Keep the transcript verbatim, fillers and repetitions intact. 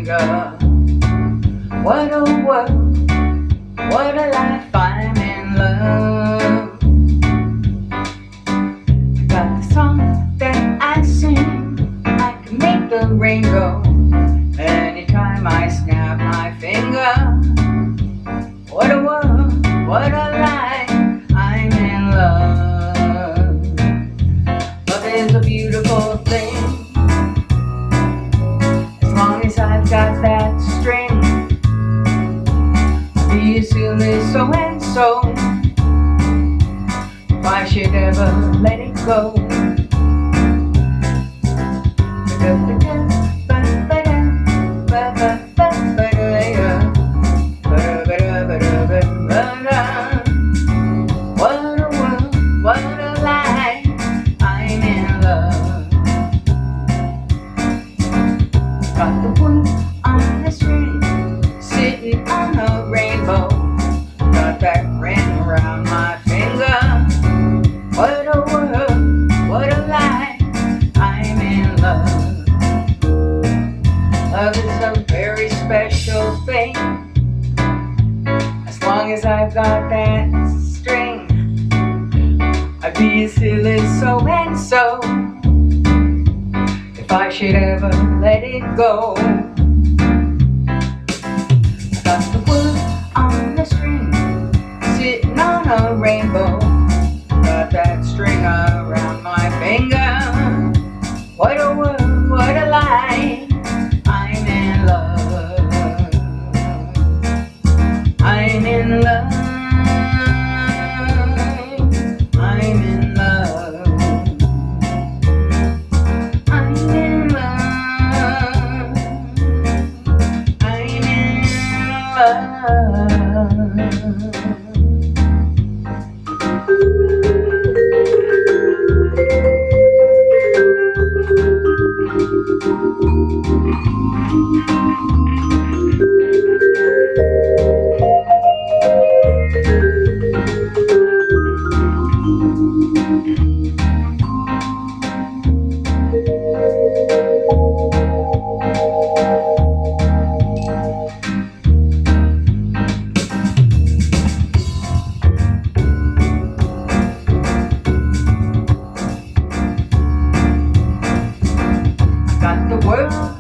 finger. What a world, what a life, I'm in love. I got the song that I sing, I can make the rain go anytime I snap my finger. What a world, what a life, I'm in love. Love is a beautiful thing, as long as I've got that string. Be silly so and so, if I should ever let it go. What a world, what a life, I'm in love. Got the wood on the string, sitting on a rainbow. Got that ring around my finger. What a world, what a life, I'm in love. Love is a very special thing, as long as I've got that string. I'd be a silly so and so, if I should ever let it go. I got the wood on the string, sitting on a rainbow. Got that string around my finger. What a world, what a life, I'm in love. I'm in love. I'm in love. I'm in love. I'm in love. Got the world